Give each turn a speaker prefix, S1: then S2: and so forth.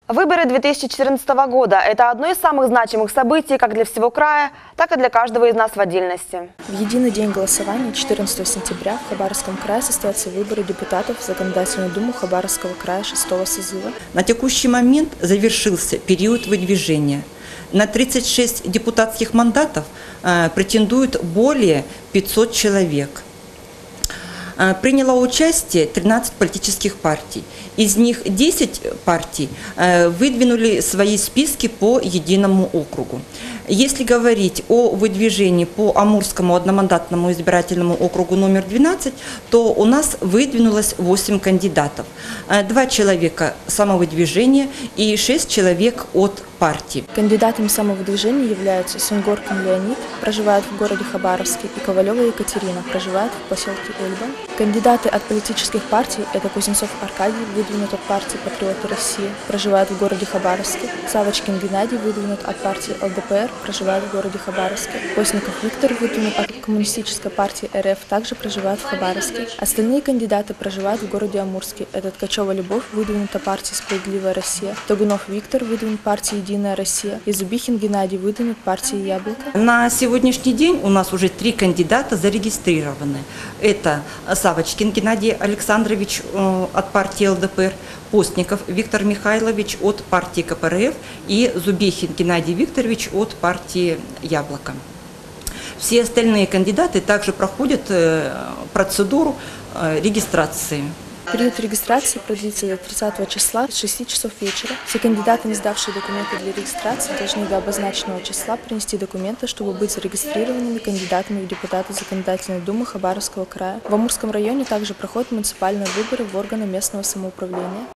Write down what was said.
S1: Выборы 2014 года – это одно из самых значимых событий как для всего края, так и для каждого из нас в отдельности.
S2: В единый день голосования, 14 сентября, в Хабаровском крае состоятся выборы депутатов в Законодательную думу Хабаровского края 6-го созыва.
S3: На текущий момент завершился период выдвижения. На 36 депутатских мандатов претендуют более 500 человек. Приняло участие 13 политических партий. Из них 10 партий выдвинули свои списки по единому округу. Если говорить о выдвижении по Амурскому одномандатному избирательному округу номер 12, то у нас выдвинулось 8 кандидатов. 2 человека самовыдвижения и 6 человек от партии.
S2: Кандидатами самовыдвижения являются Сунгоркин Леонид, проживает в городе Хабаровске, и Ковалева Екатерина, проживает в поселке Эльба. Кандидаты от политических партий – это Кузнецов Аркадий, выдвинут от партии «Патриоты России», проживает в городе Хабаровске, Савочкин Геннадий, выдвинут от партии ЛДПР, проживает в городе Хабаровске, Постников Виктор, выдвинут от Коммунистической партии РФ, также проживает в Хабаровске. Остальные кандидаты проживают в городе Амурске. Это Ткачева Любовь, выдвинут от партии «Справедливая Россия», Тогунов Виктор, выдвинут партии «Единая Россия», и Зубихин Геннадий, выдвинут партии «Яблоко».
S3: На сегодняшний день у нас уже 3 кандидата зарегистрированы. Это Савочкин Геннадий Александрович от партии ЛДПР, Постников Виктор Михайлович от партии КПРФ и Зубихин Геннадий Викторович от партии «Яблоко». Все остальные кандидаты также проходят процедуру регистрации.
S2: Период регистрации продлится до 30 числа с 6 часов вечера. Все кандидаты, не сдавшие документы для регистрации, должны до обозначенного числа принести документы, чтобы быть зарегистрированными кандидатами в депутаты Законодательной думы Хабаровского края. В Амурском районе также проходят муниципальные выборы в органы местного самоуправления.